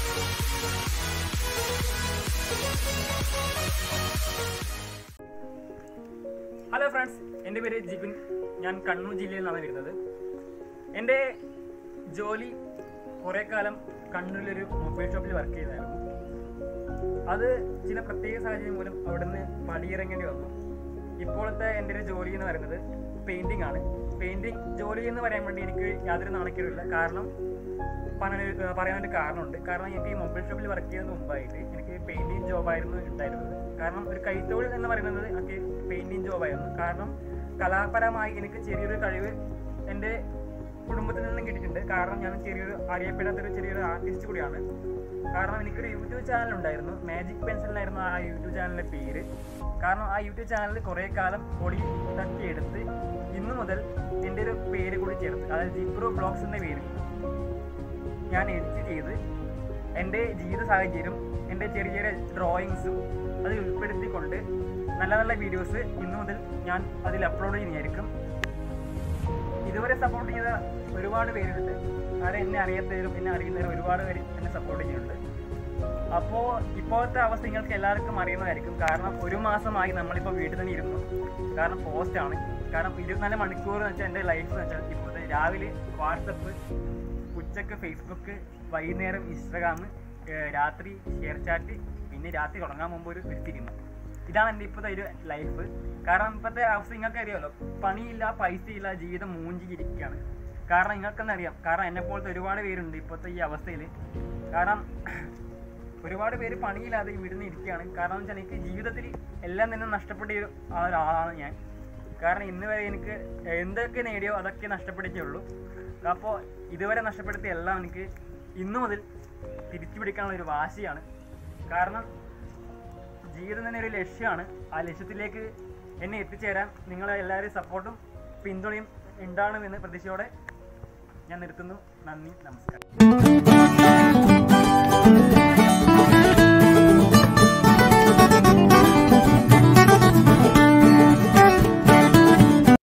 Hello friends, എൻ്റെ പേര് ജിബിൻ. ഞാൻ കണ്ണൂർ ജില്ലയിൽ നിന്നാണ് വരുന്നത്. എൻ്റെ ജോലി കുറേ കാലം കണ്ണൂരിലൊരു മൊബൈൽ ഷോപ്പിൽ വർക്ക് ചെയ്തായിരുന്നു. അത് ചില പ്രത്യേക സാഹചര്യം മൂലം അവിടെ നിന്ന് പടിയിറങ്ങേണ്ടി വന്നു. ഇപ്പോഴത്തെ എൻ്റെ ഒരു ജോലി എന്ന് പറയുന്നത് പെയിൻറ്റിംഗ് ആണ്. പെയിൻറ്റിംഗ് ജോലി എന്ന് പറയാൻ വേണ്ടി എനിക്ക് യാതൊരു നാണക്കേടുമില്ല. കാരണം പറയാനൊരു കാരണമുണ്ട്. കാരണം എനിക്ക് ഈ മൊബൈൽ ഷോപ്പിൽ വർക്ക് ചെയ്യുന്നതിന് മുമ്പായിട്ട് എനിക്ക് പെയിൻറ്റിങ് ജോബായിരുന്നു ഉണ്ടായിരുന്നത്. കാരണം ഒരു കൈത്തൊഴിൽ എന്ന് പറയുന്നത് എനിക്ക് പെയിൻറ്റിങ് ജോബായിരുന്നു. കാരണം കലാപരമായി എനിക്ക് ചെറിയൊരു കഴിവ് എൻ്റെ കുടുംബത്തിൽ നിന്നും കിട്ടിയിട്ടുണ്ട്. കാരണം ഞാൻ ചെറിയൊരു ആർട്ടിസ്റ്റ് കൂടിയാണ്. കാരണം എനിക്കൊരു യൂട്യൂബ് ചാനൽ ഉണ്ടായിരുന്നു. മാജിക് പെൻസിലായിരുന്നു ആ യൂട്യൂബ് ചാനലിൻ്റെ പേര്. കാരണം ആ യൂട്യൂബ് ചാനലിൽ കുറേ കാലം പൊടി തട്ടിയെടുത്ത് ഇന്നു മുതൽ എൻ്റെ ഒരു പേര് കൂടി ചേർത്ത്, അതായത് ജിബ്രോ ബ്ലോഗ്സ് എന്ന പേര് ഞാൻ എഡിറ്റ് ചെയ്ത് എൻ്റെ ജീവിത സാഹചര്യം, എൻ്റെ ചെറിയ ചെറിയ ഡ്രോയിങ്സും അതിൽ ഉൾപ്പെടുത്തിക്കൊണ്ട് നല്ല നല്ല വീഡിയോസ് ഇന്നു മുതൽ ഞാൻ അതിൽ അപ്ലോഡ് ചെയ്യുന്നതായിരിക്കും. ഇതുവരെ സപ്പോർട്ട് ചെയ്ത ഒരുപാട് പേരുണ്ട്. എന്നെ അറിയാത്തവരും എന്നെ അറിയുന്നവരും ഒരുപാട് പേര് എന്നെ സപ്പോർട്ട് ചെയ്യുന്നുണ്ട്. അപ്പോൾ ഇപ്പോഴത്തെ അവസ്ഥ നിങ്ങൾക്ക് എല്ലാവർക്കും അറിയുന്നതായിരിക്കും. കാരണം ഒരു മാസമായി നമ്മളിപ്പോൾ വീട്ടിൽ തന്നെ ഇരുന്നു. കാരണം പോസ്റ്റാണ്. കാരണം 24 മണിക്കൂർ എന്ന് വെച്ചാൽ എൻ്റെ ലൈഫ് എന്ന് വെച്ചാൽ ഇപ്പോഴത്തെ രാവിലെ വാട്സപ്പ്, ഉച്ചക്ക് ഫേസ്ബുക്ക്, വൈകുന്നേരം ഇൻസ്റ്റാഗ്രാം, രാത്രി ഷെയർ ചാറ്റ്, പിന്നെ രാത്രി തുടങ്ങാൻ മുമ്പ് ഒരു സിനിമ. ഇതാണ് എൻ്റെ ഇപ്പോഴത്തെ ഒരു ലൈഫ്. കാരണം ഇപ്പോഴത്തെ അവസ്ഥ നിങ്ങൾക്ക് അറിയാമല്ലോ, പണിയില്ല, പൈസയില്ല, ജീവിതം മൂഞ്ചിരിക്കുകയാണ്. കാരണം നിങ്ങൾക്കെന്നെ അറിയാം. കാരണം എന്നെപ്പോലത്തെ ഒരുപാട് പേരുണ്ട് ഇപ്പോഴത്തെ ഈ അവസ്ഥയിൽ. കാരണം ഒരുപാട് പേര് പണിയില്ലാതെ വീട്ടിൽ ഇരിക്കുകയാണ്. കാരണം എന്ന് വെച്ചാൽ എനിക്ക് ജീവിതത്തിൽ എല്ലാം തന്നെ നഷ്ടപ്പെട്ട ഒരാളാണ് ഞാൻ. കാരണം ഇന്ന് വരെ എനിക്ക് എന്തൊക്കെ നേടിയോ അതൊക്കെ നഷ്ടപ്പെടുത്തേ ഉള്ളൂ. അപ്പോൾ ഇതുവരെ നഷ്ടപ്പെടുത്തിയ എല്ലാം എനിക്ക് ഇന്നു മുതൽ തിരിച്ചു പിടിക്കാനുള്ള ഒരു വാശിയാണ്. കാരണം ജീവിതം തന്നെ ഒരു ലക്ഷ്യമാണ്. ആ ലക്ഷ്യത്തിലേക്ക് എന്നെ എത്തിച്ചേരാൻ നിങ്ങളെ എല്ലാവരും സപ്പോർട്ടും പിന്തുണയും ഉണ്ടാകണമെന്ന് പ്രതീക്ഷയോടെ ഞാൻ നിർത്തുന്നു. നന്ദി, നമസ്കാരം.